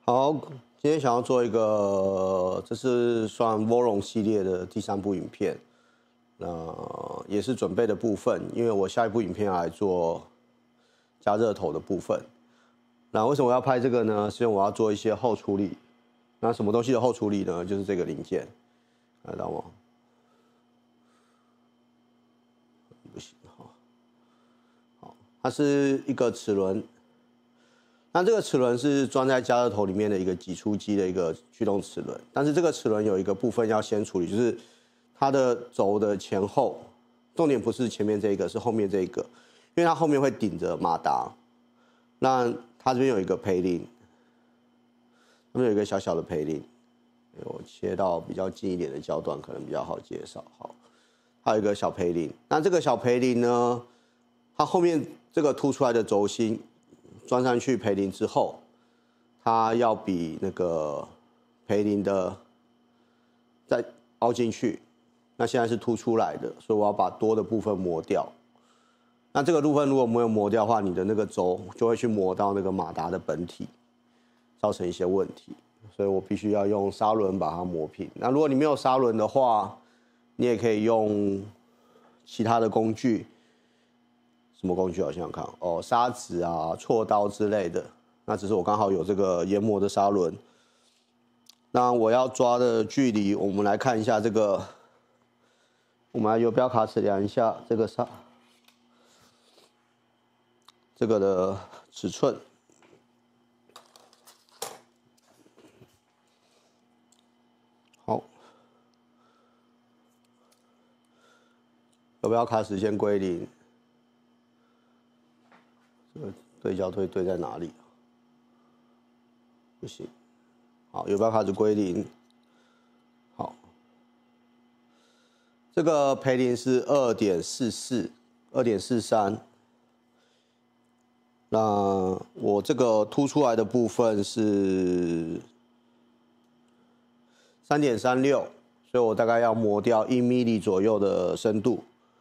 好，今天想要做一个，这是算 Voron 系列的第3部影片，也是准备的部分，因为我下一部影片要来做加热头的部分。那为什么我要拍这个呢？是因为我要做一些后处理。那什么东西的后处理呢？就是这个零件，看得到吗？不行，好，它是一个齿轮。那这个齿轮是装在加热头里面的一个挤出机的一个驱动齿轮，但是这个齿轮有一个部分要先处理，就是它的轴的前后，重点不是前面这一个，是后面这一个，因为它后面会顶着马达。那它这边有一个培林，这边有一个小小的培林，我切到比较近一点的焦段，可能比较好介绍。好，还有一个小培林。那这个小培林呢，它后面这个凸出来的轴心装上去培林之后，它要比那个培林的再凹进去。那现在是凸出来的，所以我要把多的部分磨掉。那这个部分如果没有磨掉的话，你的那个轴就会去磨到那个马达的本体，造成一些问题。所以我必须要用砂轮把它磨平。那如果你没有砂轮的话，你也可以用其他的工具。什么工具？我想想看哦，砂纸啊、锉刀之类的。那只是我刚好有这个研磨的砂轮。那我要抓的距离，我们来看一下这个。我们来游标卡尺量一下这个的尺寸。好，游标卡尺先归零。这个对焦对在哪里？不行。好，游标卡尺归零。好，这个培林是2.44、2.43。那我这个凸出来的部分是3.36，所以我大概要磨掉1 mm 左右的深度。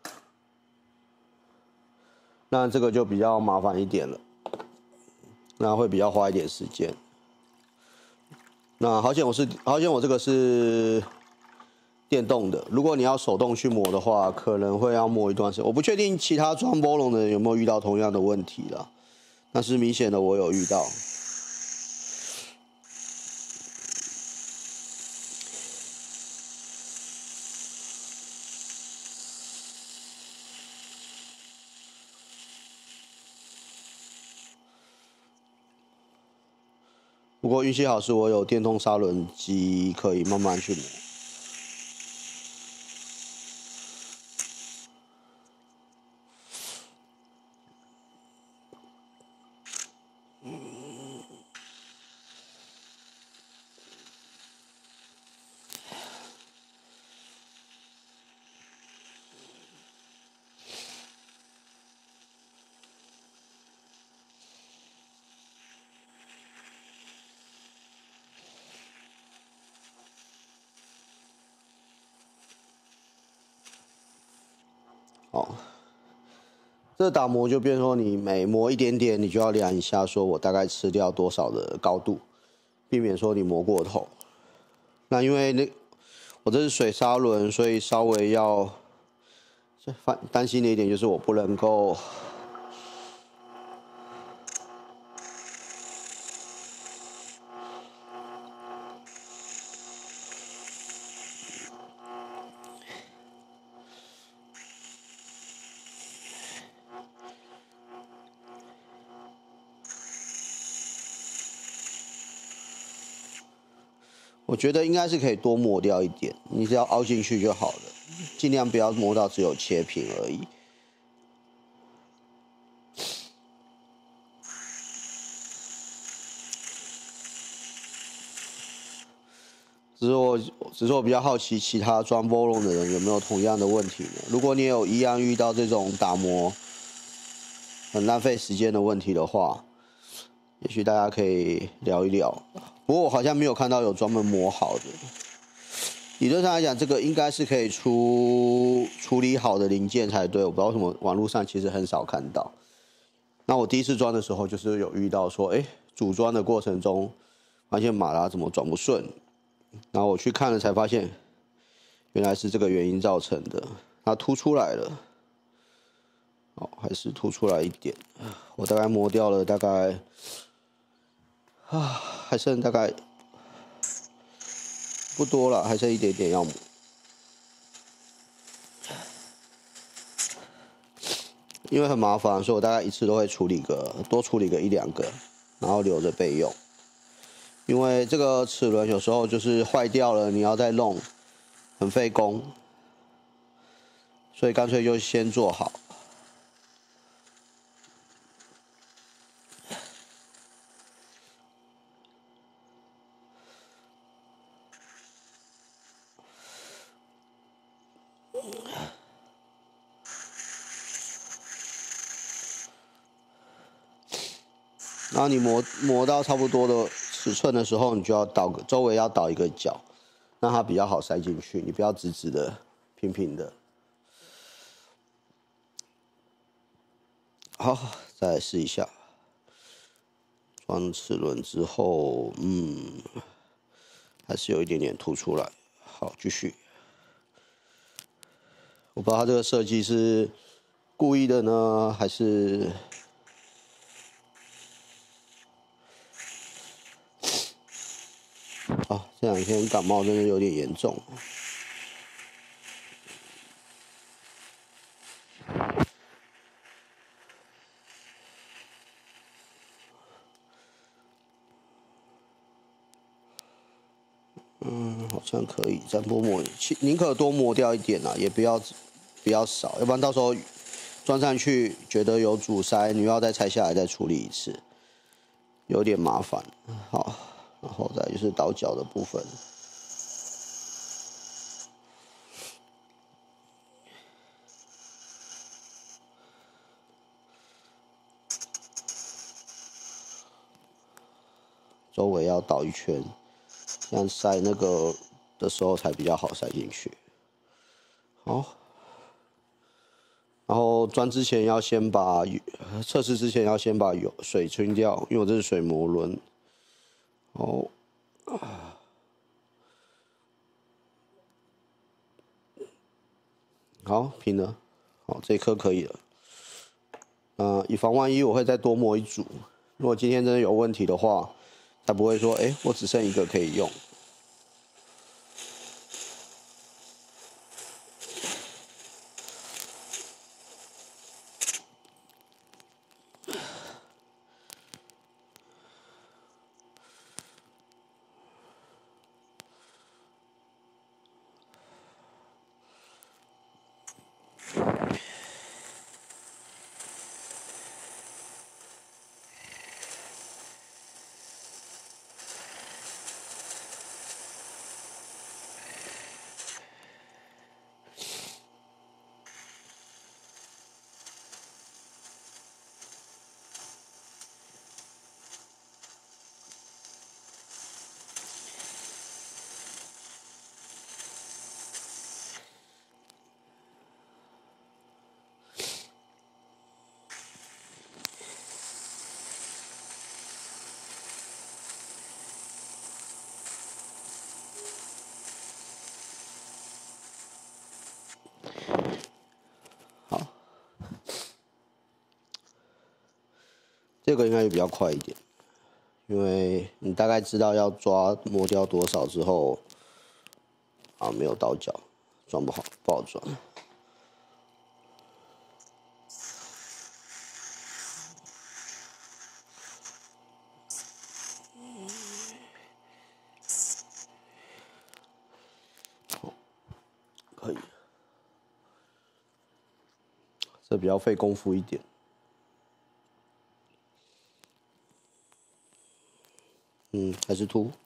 那这个就比较麻烦一点了，那会比较花一点时间。那好险我这个是电动的，如果你要手动去磨的话，可能会要磨一段时间。我不确定其他装Voron的人有没有遇到同样的问题啦，但是明显的我有遇到。不过运气好是我有电动砂轮机，可以慢慢去磨。好，这打磨就变成说，你每磨一点点，你就要量一下，说我大概吃掉多少的高度，避免说你磨过头。那因为我这是水砂轮，所以稍微要担心的一点就是我不能够我觉得应该是可以多磨掉一点，你只要凹进去就好了，尽量不要磨到只有切平而已。只是我比较好奇，其他装 Voron 的人有没有同样的问题呢？如果你有一样遇到这种打磨很浪费时间的问题的话，也许大家可以聊一聊。不过我好像没有看到有专门磨好的。理论上来讲，这个应该是可以处理好的零件才对。我不知道为什么网络上其实很少看到。那我第一次装的时候，就是有遇到说，组装的过程中发现马达怎么转不顺，然后我去看了才发现，原来是这个原因造成的，它凸出来了。哦，还是凸出来一点，我大概磨掉了大概还剩大概不多了，还剩一点点要磨。因为很麻烦，所以我大概一次都会多处理个1、2个，然后留着备用。因为这个齿轮有时候就是坏掉了，你要再弄，很费工，所以干脆就先做好。然后你磨到差不多的尺寸的时候，你就要周围要倒一个角，让它比较好塞进去。你不要直直的、平平的。好，再来试一下。装齿轮之后，还是有一点点凸出来。好，继续。我不知道它这个设计是故意的呢，还是这2天感冒真的有点严重。好像可以再多磨，宁可多磨掉一点啦，也不要少，要不然到时候装上去觉得有阻塞，你又要再拆下来再处理一次，有点麻烦。好，然后再就是倒角的部分。周围要倒一圈，这样塞那个的时候才比较好塞进去。好，然后装之前要先把测试之前要先把水清掉，因为我这是水磨轮。好，好平了，好这一颗可以了。以防万一，我会再多磨一组。如果今天真的有问题的话，才不会说，我只剩1个可以用。这个应该也比较快一点，因为你大概知道要磨掉多少之后，没有倒角，装不好装。可以，这比较费功夫一点。还是凸。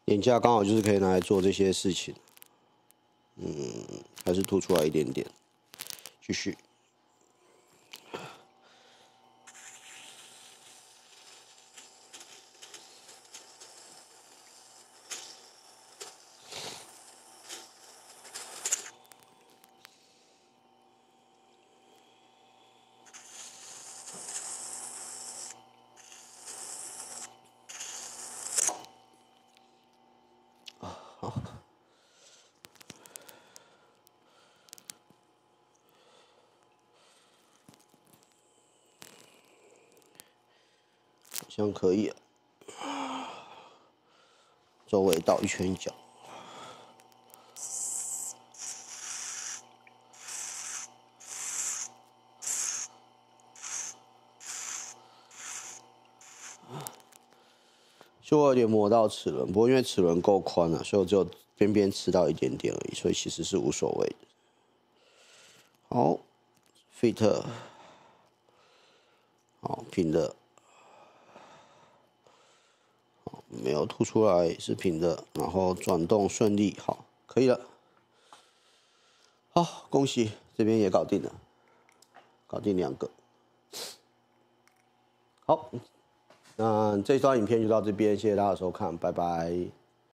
眼架刚好就是可以拿来做这些事情。还是凸出来一点点，继续。好像可以了，周围倒一圈角。就我有点磨到齿轮，不过因为齿轮够宽了，所以我只有边边吃到一点点而已，所以其实是无所谓的。好 ，fit， 好平的。没有凸出来是平的，然后转动顺利，好，可以了。好，恭喜这边也搞定了，搞定2个。好，那这段影片就到这边，谢谢大家的收看，拜拜。